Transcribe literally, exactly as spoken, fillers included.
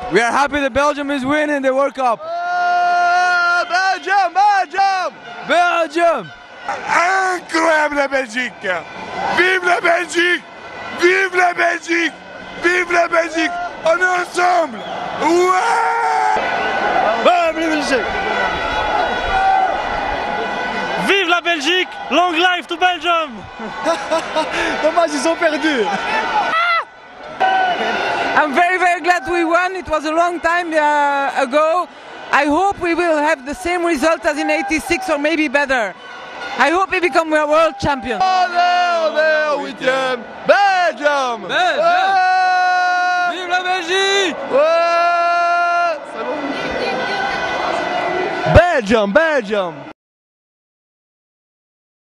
We are happy that Belgium is winning the World Cup. Uh, Belgium, Belgium! Belgium! Incroyable la Belgique! Vive la Belgique! Vive la Belgique! Vive la Belgique! On est ensemble! Ouais! Vive la Belgique! Vive la Belgique! Long life to Belgium! Dommage, ils ont perdu. I'm very very glad we won. It was a long time uh, ago. I hope we will have the same result as in eighty-six or maybe better. I hope we become a world champion. On est, on est au huitième! Belgium! Belgium! Ouais! Vive la Belgique! Ouais! C'est bon. Belgium, Belgium!